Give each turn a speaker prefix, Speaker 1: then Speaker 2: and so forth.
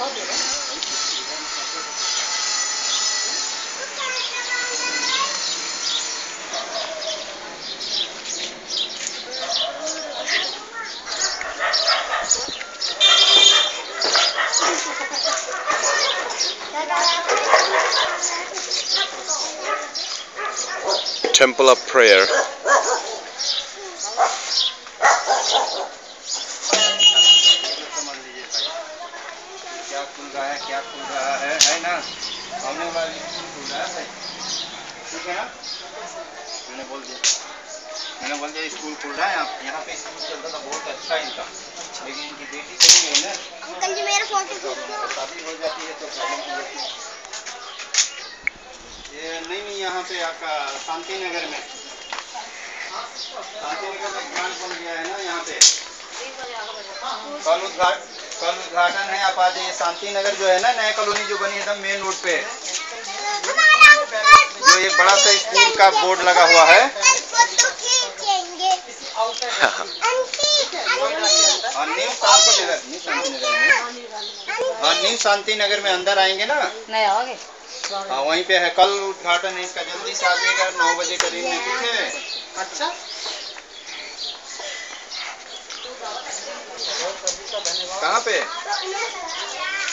Speaker 1: Temple of Prayer.
Speaker 2: क्या खुल रहा है ना, सामने वाला खुल रहा है, ठीक है ना। मैंने बोल दिया स्कूल खुल रहा है। यहाँ पे स्कूल चलता था, बहुत अच्छा इनका, लेकिन इनकी बेटी चली गई ना।
Speaker 3: अंकल जी मेरा फोटो खींचो।
Speaker 2: शादी हो जाती है तो प्रॉब्लम हो जाती है। ये नहीं, यहाँ पे आपका शांति नगर में प्लांट बन गया है ना यहाँ पे। कल उद्घाटन है, आप आ जाइए। शांति नगर जो है ना, नया कॉलोनी जो बनी है एकदम मेन रोड पे, जो एक बड़ा सा स्कूल का बोर्ड लगा हुआ है। न्यू शांति नगर में अंदर आएंगे ना, हाँ वहीं पे है। कल उद्घाटन है इसका, जल्दी से आइएगा 9 बजे करीब में, ठीक है। अच्छा, कहाँ पे?